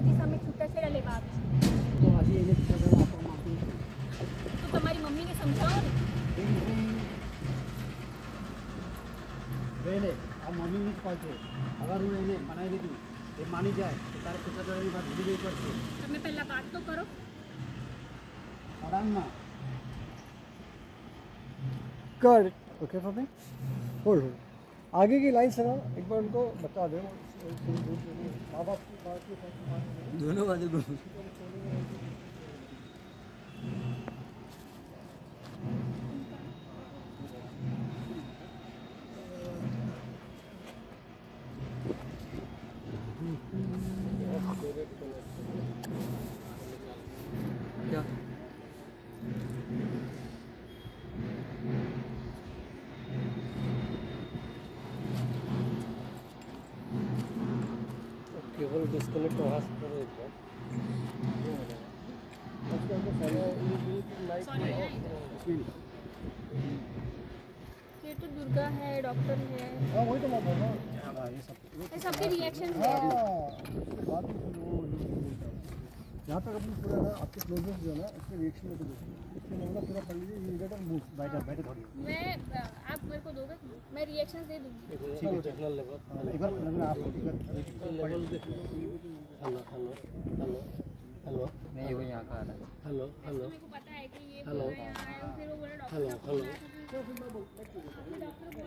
बाबाजी साમે छूटा छेड़ा ले बाप तो आज ये नहीं पता आपको माफी तो तुम्हारी मम्मी ने समझाओ ने पहले अब मम्मी नहीं पालते अगर वो इन्हें मनाई देती ये मानी जाए तो तारे पिता की बात भूल गई पड़ती તમે પહેલા વાત તો કરો आराम ना कर ओके फॉर मी होल्ड आगे की लाइन सुनो एक बार उनको बता दो माँ बाप की बात की दोनों बातें क्या केवल डिस्कनेक्ट वहाँ से करो एक बार उसके अंदर सारे लाइट ये तो दुर्गा है डॉक्टर है हाँ वही तो मैं बोल रहा हूँ ये सब ये सबके रिएक्शन है बात यहाँ तक अपनी पूरा ना आपके क्लोजेस्ट जो है ना इसके रिएक्शन में तो इसके मतलब पूरा पढ़ लीजिए यू गेट अ मूव बैठे बैठे थोड़ी मैं आप मेरे को दोगे मैं रिएक्शन दे दूंगी ठीक है टेक्निकल लेवल एक बार लग रहा है आपको लेवल देखिए हेलो हेलो हेलो हेलो नहीं वो यहाँ का आ रहा है हेलो हेलो मेरे को पता है कि ये हेलो यहाँ आया फिर वो बोला हेलो डॉक्टर